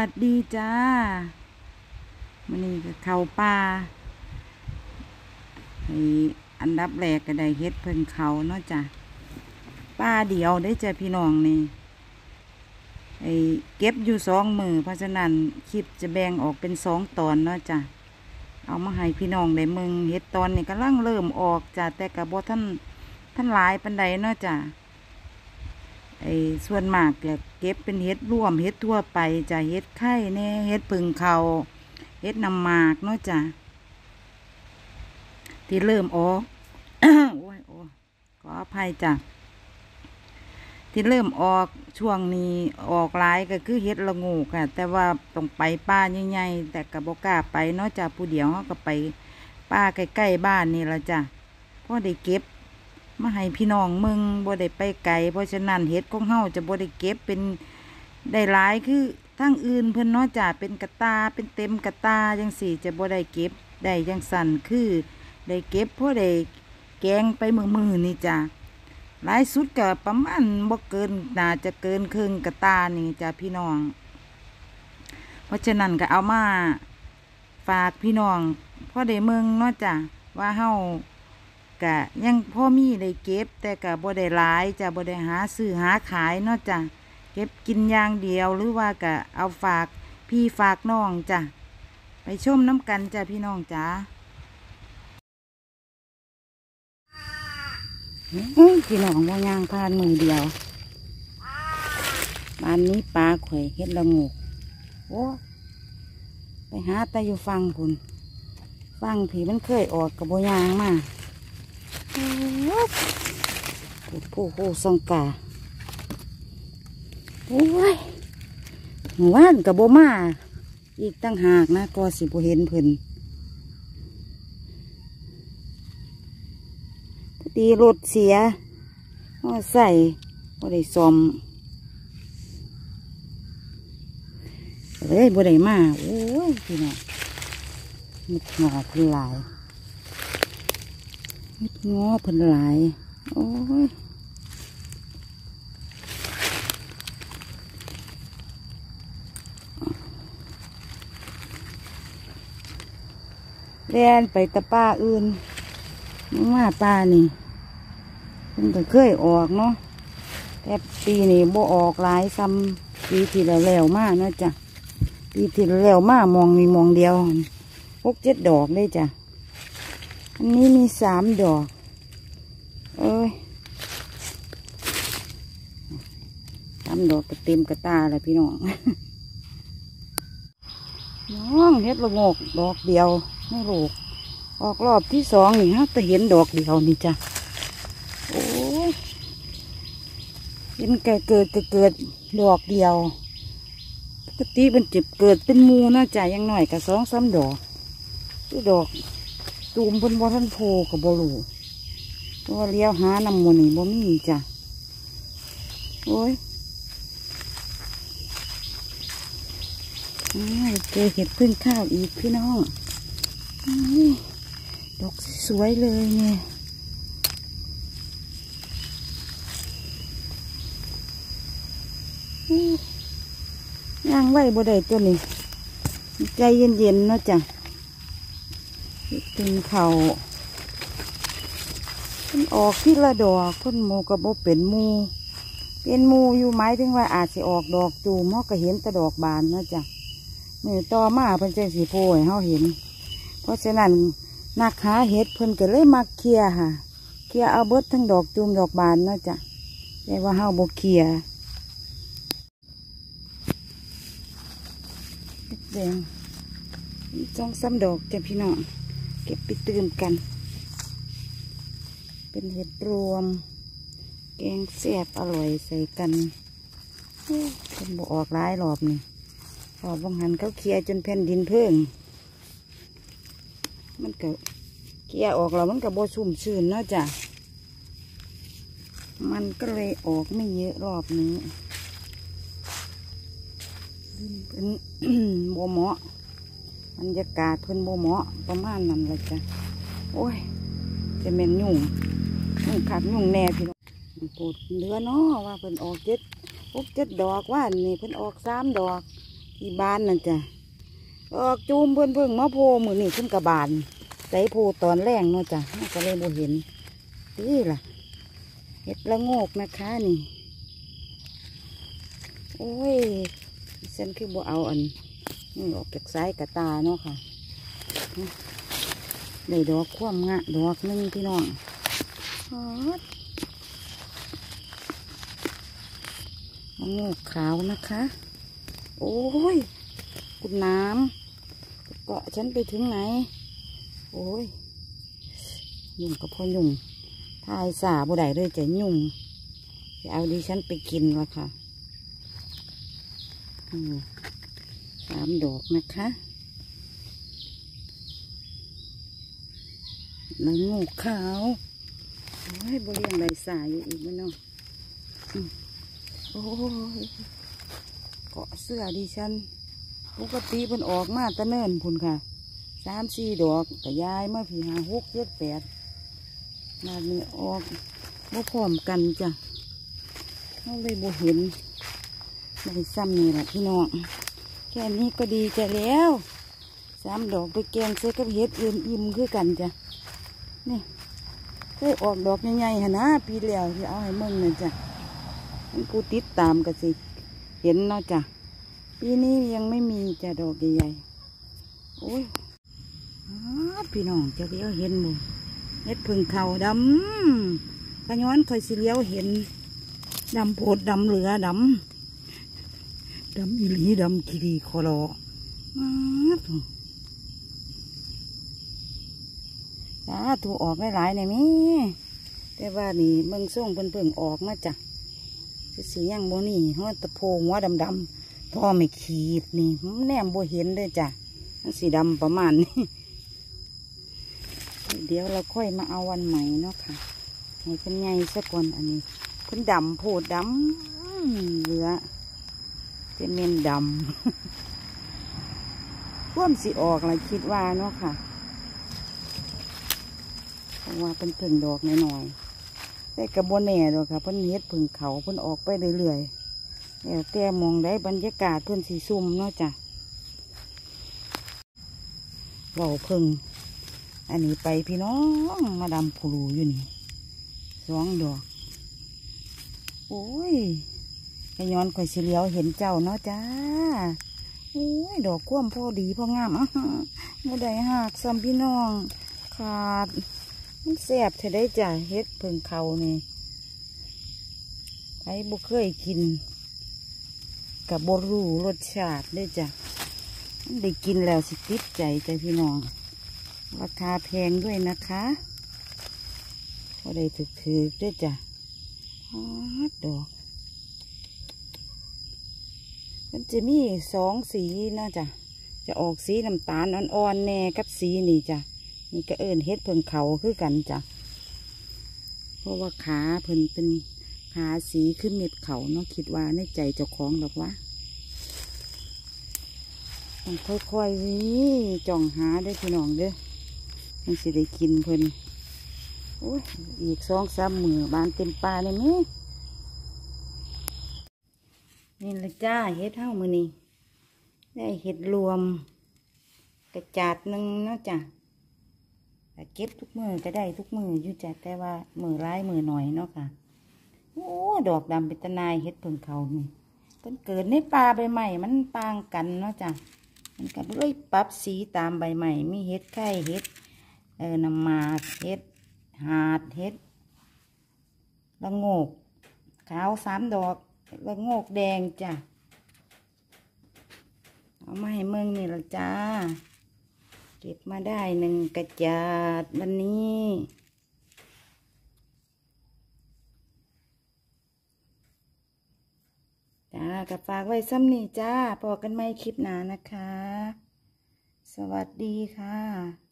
สดีจ้ามื้อนี้ก็เข้าป่าอันดับแรกก็ได้เฮ็ดเพิ่งเขาเนาะจ้ะป่าเดียวได้จ้ะพี่น้องนี่เก็บอยู่2 มื้อเพราะฉะนั้นคลิปจะแบ่งออกเป็น2 ตอนเนาะจ้ะเอามาให้พี่น้องได้มึงเฮ็ดตอนนี้กำลังเริ่มออกจ้ะแต่ก็บ่ท่านหลายปานใดเนาะจ้ะส่วนมากจะเก็บเป็นเฮ็ดร่วมเฮ็ดทั่วไปจ้ะเฮ็ดไข่แน่เฮ็ดผึ่งเขาเฮ็ดน้ำหมากเนาะจ้ะที่เริ่มออก โอ้ยขออภัยจ้ะที่เริ่มออกช่วงนี้ออกหลายก็คือเฮ็ดละโงูค่ะแต่ว่าต้องไปป่าใหญ่ๆแต่ก็บ่กล้าไปเนาะจ้ะผู้เดียวเขาก็ไปป่าใกล้ๆบ้านนี่ละจ้ะพอได้เก็บมาให้พี่น้องมึงบ่ได้ไปไกลเพราะฉะนั้นเฮ็ดของเฮาจะบ่ได้เก็บเป็นได้หลายคือทั้งอื่นเพิ่นเนาะจ้ะเป็นกระตาเป็นเต็มกระตาจังสี่จะบ่ได้เก็บได้จังสั่นคือได้เก็บพอได้แกงไปมือนี่จ้ะหลายสุดก็ประมาณบ่เกินน่าจะเกินครึ่งกระตานี่จ้ะพี่น้องเพราะฉะนั้นก็เอามาฝากพี่น้องพอได้เมืองเนาะจ้ะว่าเฮากะยังพ่อมีได้เก็บแต่กะบ่ได้หลายจ้ะบ่ได้หาซื้อหาขายเนาะจ้ะเก็บกินอย่างเดียวหรือว่ากะเอาฝากพี่ฝากน้องจ้ะไปชมน้ำกันจ้ะพี่น้องจ้ะพี่น้องว่ายางพานมือเดียวบ้านนี้ปลาข่อยเฮ็ดละงูโอ้ไปหาแต่อยู่ฟังพุ่นฟังผีมันเคยออกกับโบยางมาผู้สังกาโอ้ยว่านกับโบมาอีกตั้งหากนะก็สิบ่เห็นเพิ่นพอดีรถเสียใส่บ่ได้ซ่อมเลยบ่ได้มาโอ้ยพี่น้องมิดงอเพิ่นหลายมิดงอเพิ่นหลายโอ้ยเรียนไปตะป้าอื่นมาป้านี่เพิ่นก็เคยออกเนาะแต่ปีนี้บ่ออกหลายซ้ำปีที่แล้วมาเนาะจ้ะปีที่แล้วมามองมีมองเดียว6-7 ดอกได้จ้ะอันนี้มี3 ดอก3 ดอกก็เต็มกระตาเลยพี่น้องน้องเฮ็ดละโงกดอกเดียวไม่ลูกออกรอบที่2นี่ฮะแต่เห็นดอกเดียวนี่จ้ะโอ้ยเห็นเกิดดอกเดียวปกติมันจะเกิดเป็นมูนะจ้ะยังหน่อยกับ2-3 ดอกคือดอกตูมบนบ่ทันโพกับบลูตัวเลี้ยวหาน้ำมันนี่บ่มีจ้ะโอ้ยเจอเห็ดพึ่งข้าวอีกพี่น้องดอกสวยเลยเนี่ยย่างไว้บ่ได้ตัวนี้ใจเย็นๆเนาะจ้ะพึ่งข้าวมันออกที่ละดอกพ่นโมกับโบเป็นมูอยู่ไม้ถึงว่าอาจจะออกดอกจูมก็เห็นแต่ดอกบานเนาะจ้ะมือต่อมาเพิ่นใจสีโพให้เขาเห็นเพราะฉะนั้นนักหาเห็ดเพิ่นก็เลยมาเคลียค่ะเคลียเอาเบิดทั้งดอกจูมดอกบานเนาะจ้ะแต่ว่าเฮาบ่เคลียแดง2-3 ดอกจ้ะพี่น้องเก็บไปตื่มกันเป็นเห็ดรวมแกงแซ่บอร่อยใส่กันเป็นบ่ออกหลายรอบนี่พอบางหันเขาเคลียจนแผ่นดินเพิ่งมันก็เคลียออกแล้วมันก็บ่ชุ่มชื้นเนาะจ้ะมันก็เลยออกไม่เยอะรอบนี้เป็น บ่เหมาะบรรยากาศเพิ่นบ่เหมาะประมาณนั้นเลยจ้ะโอ้ยจะแม่นยุ่งขาดยุ่งแน่พี่น้องปวดเหลือเนาะว่าเพิ่นออก6-7 ดอกว่านี่เพิ่นออก3 ดอกที่บ้านนั่นจ้ะออกจูมเพิ่งมาโพมือนี่ขึ้นกระบาลใส่โพตอนแรงเนาะจ้ะก็เลยบ่เห็นนี่ล่ะเห็ดละโงกนะคะนี่โอ้ยฉันคือบ่เอาอันนี่ออกจากสายกระตาเนาะค่ะได้ดอกคว่ำงะดอกนึงพี่น้องละโงกขาวนะคะโอ้ยคุณน้ำเกาะฉันไปถึงไหนโอ้ยยุ่งกับพ่อยุ่งทายสาบ่ได้เลยจะยุ่งจะเอาดิฉันไปกินละค่ะ3 ดอกนะคะละโงกขาวโอ้ยบริเวณใบสาอยู่อีกมั้งเนาะโอ้ยเกาะเสื้อดิฉันปกติเพิ่นออกมาตะเนินพุ่นค่ะ3-4 ดอกแต่ยายมาพี่5 6 7 8มาเนี่ยออกบ่พร้อมกันจ้ะเขาเลยบ่เห็นไม่ซ้ำนี่แหละพี่น้องแค่นี้ก็ดีใจแล้ว3 ดอกไปแกงใส่กับเห็ดอื่นอิ่มคือกันจ้ะนี่เคยออกดอกใหญ่ๆหนะปีแล้วที่เอาให้มึงเลยจ้ะมันกูติดตามกันสิเห็นเนาะจ้ะปีนี้ยังไม่มีจ้ะดอกใหญ่ๆโอ้ยพี่น้องจะเลี้ยวเห็นบ่เห็ดพึ่งเขาดำกระย้อนคอยสิเลี้ยวเห็นดำโพดดำเหลือดำอีหลีดำกีรีคอรอถูกออกหลายๆในมีแต่ว่านี่เมืองส่งเพิ่งออกมาจ้ะสีย่างโบนี่หัวตะโพหัวดำๆท่อไม่ขีดนี่แนมโบเห็นเลยจ้ะมันสีดำประมาณนี้เดี๋ยวเราค่อยมาเอาวันใหม่เนาะค่ะให้เป็นไงสักก่อนอันนี้เพิ่นดำโพดดำเหลือจะเมนดำพ่วมสีออกอะไรคิดว่าเนาะค่ะเพราะว่าเป็นผึ่งดอกหน่อยๆแต่กระบวนแหน่ดอกค่ะเพิ่นเฮ็ดผึ่งเขาเพิ่นออกไปเรื่อยๆแล้วแต่มองได้บรรยากาศเพิ่นสีซุ่มเนาะจ้ะเบาผึ่งอันนี้ไปพี่น้องมาดำผูรูอยู่นี่2 ดอกโอ้ยไอ้ย้อนข่อยสิเลียวเห็นเจ้าเนาะจ้าโอ้ยดอกคว่ำพอดีพองามไม่ได้หักซ้ำพี่น้องขาดมันแซ่บเธอได้จ้ะเฮ็ดเพิ่งเขานี่ไอ้บุเคยกินกับบรูรสชาติได้จ้ะได้กินแล้วสิติดใจจ้ะพี่น้องราคาแพงด้วยนะคะก็ได้ถือด้วยจ้ะดอกมันจะมี2 สีนะจ้ะจะออกสีน้ำตาลอ่อนๆแน่กับสีนี่จ้ะนี่ก็เอิญเฮ็ดเพิ่งเขาคือกันจ้ะเพราะว่าขาเพิ่นเป็นขาสีขึ้นเม็ดเขาเนาะคิดว่าในใจเจ้าของหรอกวะต้องค่อยๆจ้องหาได้พี่น้องเด้อมันสิได้กินเพิ่นโอ้ยอีก2-3 มื้อบานเต็มป่าเลยมั้ยนี่ละจ้าเฮ็ดเท่ามือนี้ได้เห็ดรวมกระจาดหนึ่งเนาะจ้ะเก็บทุกมือก็ได้ทุกมืออยู่จ้ะแต่ว่ามือร้ายมือหน่อยเนาะค่ะโอ้ดอกดำเป็นตะนายเห็ดเพิ่งเขานี่เพิ่นเกิดในป่าใบใหม่มันต่างกันเนาะจ้ะมันก็เลยปรับสีตามใบใหม่มีเห็ดไข่เห็ดน้ำหมากเห็ดหาดเห็ดละโงกขาว3 ดอกละโงกแดงจ้ะเอามาให้เมืองนี่ละจ้าเก็บมาได้1 กระจาดวันนี้จ้ากับฝากไว้ซ้ำนี่จ้าพอกันไม่คลิปหนานะคะสวัสดีค่ะ